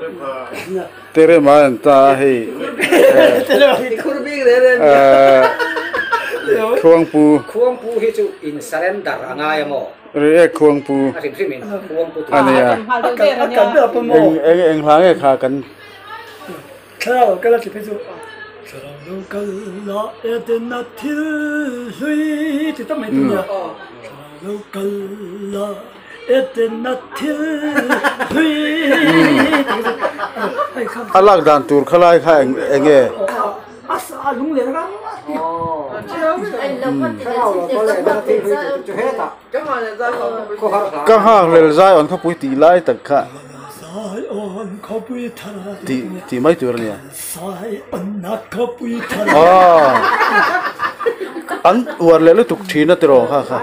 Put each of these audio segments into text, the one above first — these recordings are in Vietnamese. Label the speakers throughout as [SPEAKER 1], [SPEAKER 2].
[SPEAKER 1] tere man ta hi khuang pu
[SPEAKER 2] hi chu in surrender anga yamo
[SPEAKER 1] re khuang pu
[SPEAKER 2] rim khuang pu
[SPEAKER 1] ania eng hlang e kha kan
[SPEAKER 3] khao kala ti peju sarang kal la etna thil hui ti ta mai tu ya sarang kal la etna thil hui
[SPEAKER 1] alak dan tur khalai kha enge
[SPEAKER 3] asa lung le ra
[SPEAKER 1] ka ha lel zai on kha pui ti lai tak kha
[SPEAKER 3] sai on khopui thara
[SPEAKER 1] ti mai tur nia
[SPEAKER 3] sai on na khopui thara
[SPEAKER 1] an war le lu tuk thina tero kha kha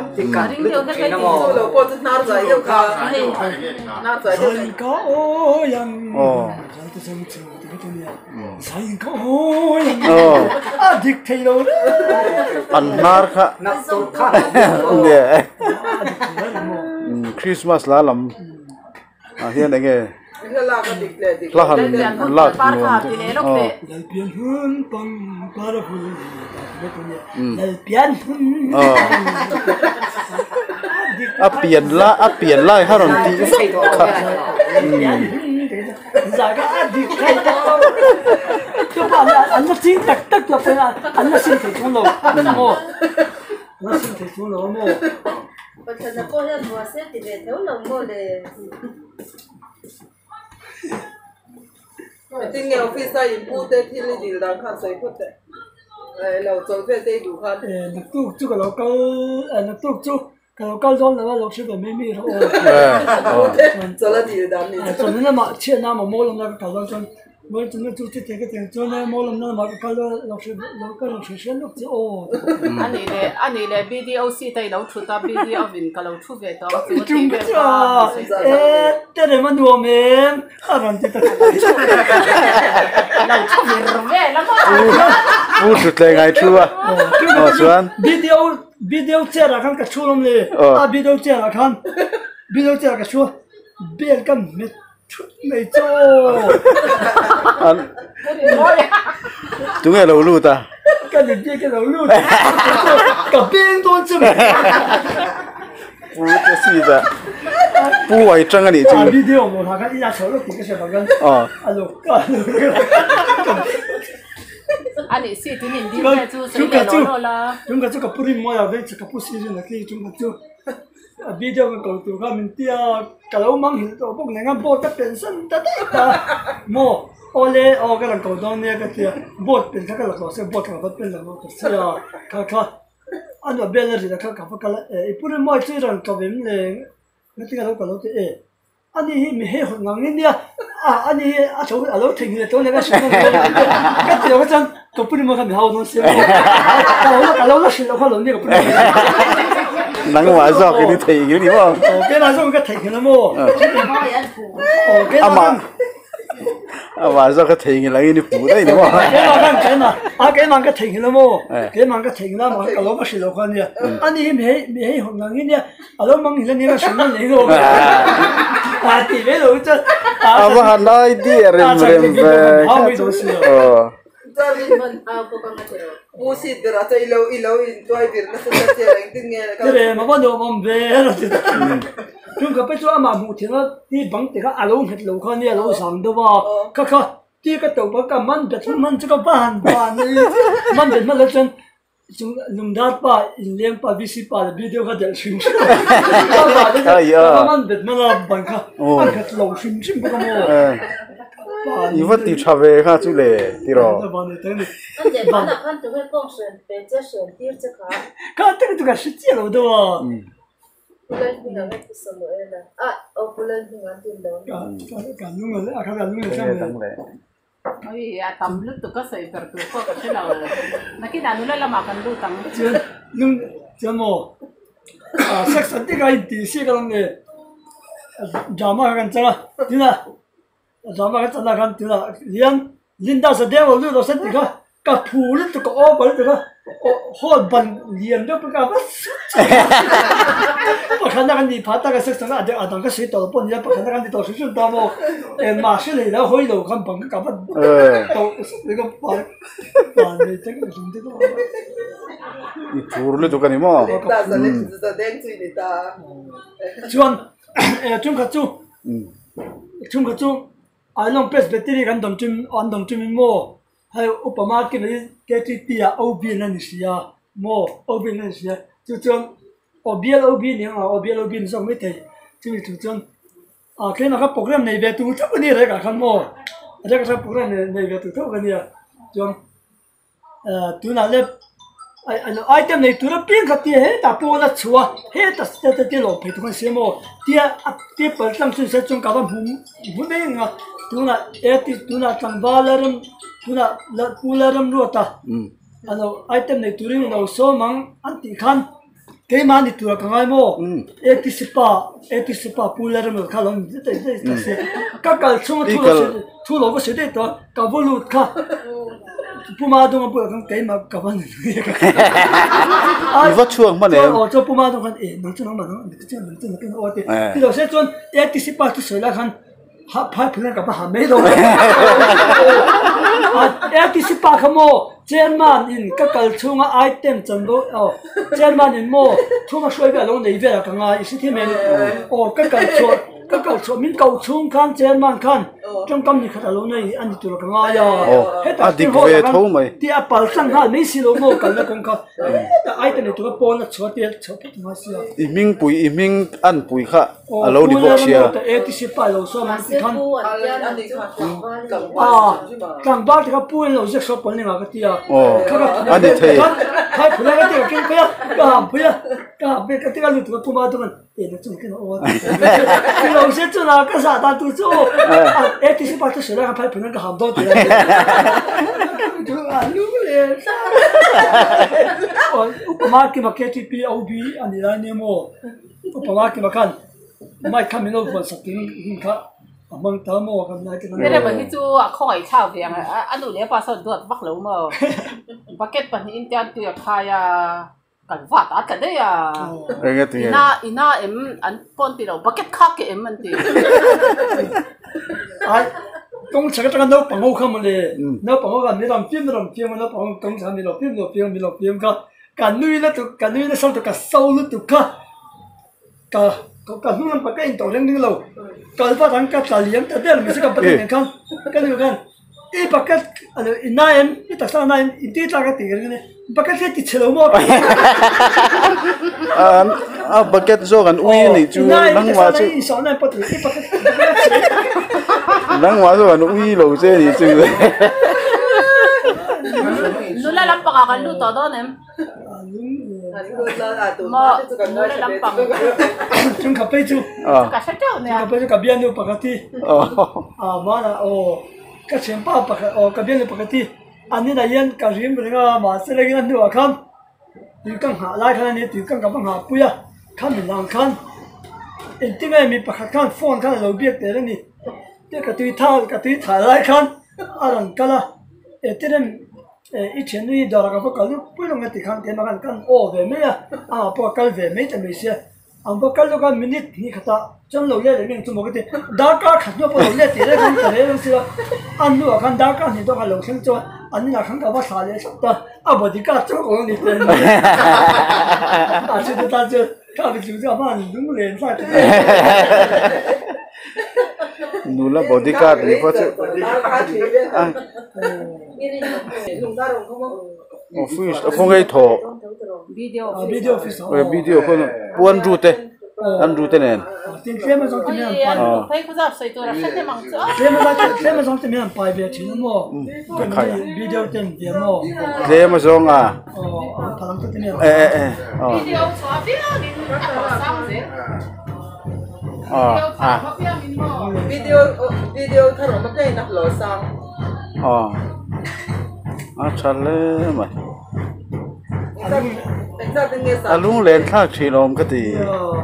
[SPEAKER 3] sai ka o yang sai ka o yang dik thei lo
[SPEAKER 1] an nar kha ne Christmas la lam hian enge la han la
[SPEAKER 3] pian hun pang para hul pian hun
[SPEAKER 1] a pian lai ha ron ti kha
[SPEAKER 3] za ga dik thei lo to ba an na tin tak tak la pa an na sin thei chung lo mo na sin thei chung lo mo
[SPEAKER 4] Porque na coisa do acerto de eu não vou ler.
[SPEAKER 5] Tin nghe office ai bu te thiên lý điều đang khăn sấy phút đấy, lâu rồi về đây đủ khăn.
[SPEAKER 3] Nạp tu chú cái lâu câu, nạp tu chú cái lâu câu rồi là lâu sư về mấy thôi.
[SPEAKER 5] Cho là điều đáng đi.
[SPEAKER 3] Cho nên mà chuyện nào mà mua làm cái lâu rồi, mới chúng nó chú thích cái tiền cho nên mua làm nó mà cái lâu sư xem lúc chứ ô.
[SPEAKER 6] anh này BDOC tay lâu chút ta BDO vin cái lâu chút về đó.
[SPEAKER 3] Chúng cái cho, thế này mà đùa mềm, làm gì ta.
[SPEAKER 6] Lâu chút về lắm
[SPEAKER 1] u chút lại ngay chưa xuân
[SPEAKER 3] video chơi là khăn cái chuông lắm đi, video chơi là khăn cái chuông, biết cái mệt chút này cho,
[SPEAKER 1] an chúng nghe lâu lu ta
[SPEAKER 3] cái gì biết cái lâu luôn, cái bên đó chứ,
[SPEAKER 1] pu cái gì ta pu vậy trăng anh chứ
[SPEAKER 3] video một thằng cái ra sổ lúc thì cái gì bằng alo
[SPEAKER 6] anh ấy xí thì mình đi về chú sẽ về nó là
[SPEAKER 3] chúng ta cái puri mua là về cái pussy rồi là khi chúng ta chú video cái cầu tụ cái mình tia cái lâu mang hiện tại bốc này ngắm bốc cái biển sân ta đấy mua ole cái là cầu đó này cái tia bốc biển cái là cầu sẽ bốc cái biển là nó cái gì cái anh ở bên này thì cái puri mua chơi rồi cái biển này cái tia cái lâu thì anh ấy mình hay học ngang đi anh ấy chỗ ở lâu thình thì chỗ này cái sự cái điều cái chân cái puri mua cái mình hao nó xíu cái lâu nó xíu nó khó lớn đi cái puri
[SPEAKER 1] nắng hóa gió cái đi thấy cái gì không
[SPEAKER 3] cái là dùng cái thịt nó mua
[SPEAKER 1] hóa gió cái thấy cái lấy đi phủ đấy đúng không
[SPEAKER 3] cái mà cái thịt nó mua cái mà cái thịt nó mà cái lâu nó xíu nó khó đi anh ấy mình hay học ngang đi ở lâu mang thì nó xíu nó lấy luôn thì biết rồi chứ
[SPEAKER 1] mà hắn nói đi rem về
[SPEAKER 5] Gia đình mình bu xịt được ra chơi lâu in toy việc nó sẽ chơi đánh tiếng nghe
[SPEAKER 3] cái này mà bắt đầu mà về rồi chứ chúng cái bây giờ mà một thiên nó đi bằng thì cái alo hết lâu con đi alo sáng đâu mà cái đi cái tàu cái man bet man cái ban man bet man là chân chúng nung đát ba liên ba VC ba video cái del phim man bet man là bằng cái lâu phim cái mà
[SPEAKER 1] như vậy thì trả về ha chú lệ thì rồi
[SPEAKER 4] anh để bạn là anh tụi cái công sự về chế sự tiêu chứ cả
[SPEAKER 3] cái cái sự chế rồi đó
[SPEAKER 4] lên thì là cái số lượng là lên thì anh tin đó
[SPEAKER 3] cả luôn rồi cả luôn rồi
[SPEAKER 6] ôi tầm lúc tụi có sợi phật tụi có cái nào mà cái nào nó là mà cần lưu tầm
[SPEAKER 3] nhưng chứ mồ sex thì cái gì xí cái này drama cái chân thế nào drama cái chân là cái thế nào Linda sẽ đeo lưu đó sẽ thì cái cả phù lên tụi có bẩn tụi nó hot bẩn liền đó cả bớt bác khán giả đi phát cái sắc sáng à đang cái sĩ tổ bọn nhà bác khán giả đi tổ sĩ chúng ta mà em mà xử lý đó hối lộ không bằng cái cả bớt tổ cái bẩn này chắc là chúng tôi
[SPEAKER 1] phù lên tụi cái này mà
[SPEAKER 5] ta sẽ lên chúng ta đen chui đi ta
[SPEAKER 3] chuan chung khát chu ai long pes battery kan dom chim mo hay upama cái này cái tia OB này xia mo OB này xia chu chuan OB ni OB xong mới thấy chu chuan cái nào cái program này về tu chắc cái này cả khăn mo cái program này về tu chắc cái này chuan tu nào lên item này tu nó biến cái tia hết ta po là chua hết ta tia lộp phải tu cái gì mo tia bẩn sang xuân sẽ chung cả ban hùng đấy ngà tu na tu na tăng valaram tu na pularam ruata item này tu rin nó số mang anti khan cái mà đi tu là cái mo etisipa pularam khá lắm thế các cái thu lỗ có sự đấy đó cả vô lụt khá Puma dong apa kan kai ma kapan ni
[SPEAKER 1] vắt chuông mà này
[SPEAKER 3] cho Puma dong kan nang chu nang ma nang chu kan ote ti lo se chon anticipa tu soi la kan ha phai phun ka ba ha me do anticipa khamo chairman in ka kal chunga item chan do chairman in mo thuma soi ba long nei ve la ka nga isi thi men ka kal cho min kau chung khan chairman khan trong kam ni khata lo nei ani tu ka nga ya
[SPEAKER 1] heta dik ve tho mai
[SPEAKER 3] ti apal sang ha nei si lo mo kal na kong ka item ni tu ka pon na chote ma sia
[SPEAKER 1] iming an pui kha alo di box sia
[SPEAKER 3] anticipa lo so man ti khan
[SPEAKER 5] anh
[SPEAKER 3] kang ba ti ka pu lo je so pon ni ma ka ti ya
[SPEAKER 1] ani thei
[SPEAKER 3] hai phula ka ti ka kin ka be ka ti ka lu tu pu ma tu kan na chu kin o ti lo se chu na ka sa ta tu chu anticipa tu se la ka phai phuna ka ham do ti tu lu le sa upama ki ma KTP OB ani la ne mo upama ki ma kan mai kamino for sakin ka among ta mo kan na ki
[SPEAKER 6] ไม่ได้เหมือนที่จูคอยชาวเวียงอันนู้นเนี่ยปลาสดด้วยบักเหลวมาบักเก็ตปันอินเดียตัวคายกันฟาดกันได้อ่ะอีน่าอันปนตีเราบักเก็ตคักเอ็มมันตี
[SPEAKER 3] ต้องใช้กันเราปังโง่เข้ามาเลยเราปังโง่กันนี่เราพิมพ์มันเราปังต้องใช้เราพิมพ์ก็การนุ้ยแล้วสั่งตัวกับเศร้าแล้วตัวก็นู่นปักก็อินตัวเรื่องนี้เราก็ว่าทางการสาเลียงแต่เดี๋ยวมันจะกับประเด็นกันก็ดูกันปักก็อะไรนายตัดสารนายที่ตากติกันเนี่ยปักก็ที่ติดเชื้อหมด
[SPEAKER 1] ปักก็โจกันอุ้ยนี่จูนั่งว่าจูนั่งว่าโจกันอุ้ยเราเจ้นี่จูเลย
[SPEAKER 6] นู่นละลำปากกันรู้ต่อตัวเนี่ย
[SPEAKER 3] chung khắp bây chú
[SPEAKER 6] cả sát trâu nè
[SPEAKER 3] khắp bây chú cả biên luôn bạc ti mà là cái chuyện bao bạc cả biên luôn bạc ti anh ấy là yên cả riêng mình mà sẽ lấy cái nữa không thì càng hạ lại cái này thì càng gặp hạ bùi à khăn mình làm khăn tiếng này mình bạc khăn phone khăn là biết thế này thế cái túi thả lại khăn làm cái là thế nên以前你到那个不搞就不用个地方点嘛看về mấy不搞về mấy就没事不搞那个明天你看到真老爷里面做么个的大家看到不老爷点来看这类东西了按路看大家你都还流程做你那看到我啥的什么不的搞做工你真这个大家看不就这嘛你弄脸啥的
[SPEAKER 1] nula bodyguard ni pa chu office phong gai tho
[SPEAKER 3] video office
[SPEAKER 1] video ko puan rute an rute nen
[SPEAKER 3] tin tema jong tin an
[SPEAKER 6] thấy có sao xây tôi là sẽ thế mong chứ
[SPEAKER 3] tema jong tin an pai ve chin mo video tin dia mo
[SPEAKER 1] tema jong
[SPEAKER 3] palang tin an
[SPEAKER 6] video xóa biết đi sao thế
[SPEAKER 5] video thay đổi cái nắp lò sang
[SPEAKER 1] chale mà
[SPEAKER 5] lung
[SPEAKER 1] lên khác chỉ làm cái gì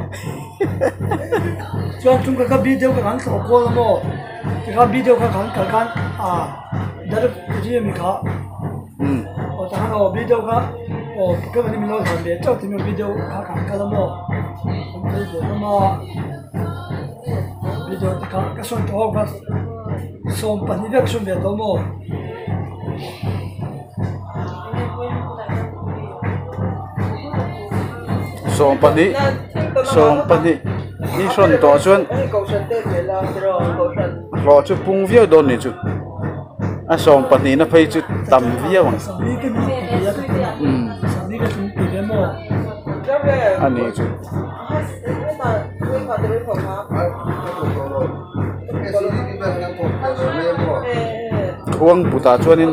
[SPEAKER 3] cho chúng ta video cái ngắn sổ cô mà cái video cái ngắn đó là cái gì mình có nó video khác cái vấn đề mình nói là để cho thì mình video khác cái là mò cái gì nó mò video thì khác cái son to khác son pani việc son về đó mò
[SPEAKER 1] som pani ni son to chuan
[SPEAKER 5] cầu sân tên về là rồi cầu sân
[SPEAKER 1] lo chu pung viau don ni chu a som pani na phei chu tam viau
[SPEAKER 3] sang đi cái mình sang đi cái mình cái mò
[SPEAKER 5] cho về
[SPEAKER 1] ani chu
[SPEAKER 5] mà tôi mà tôi không hả
[SPEAKER 1] khuang puta chuanin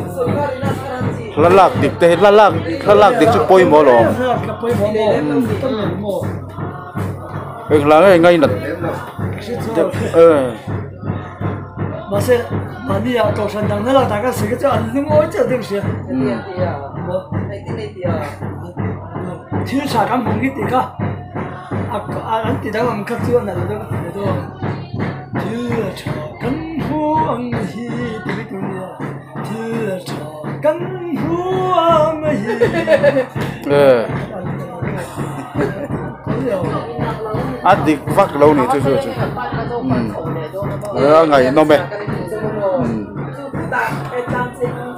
[SPEAKER 1] lalak dik te lalak dik chu poi mo lo
[SPEAKER 3] cái poi mò
[SPEAKER 1] eng la ngai nat
[SPEAKER 3] mà sẽ mà đi à cầu sân đằng là đại家是个叫另外这东西，天茶咁紅啲地噶，俺地等我們吸咗嚟都，天茶咁紅啲地邊度呀？天茶咁紅啲。
[SPEAKER 1] adik vak lo ni chu chu ngày nó mẹ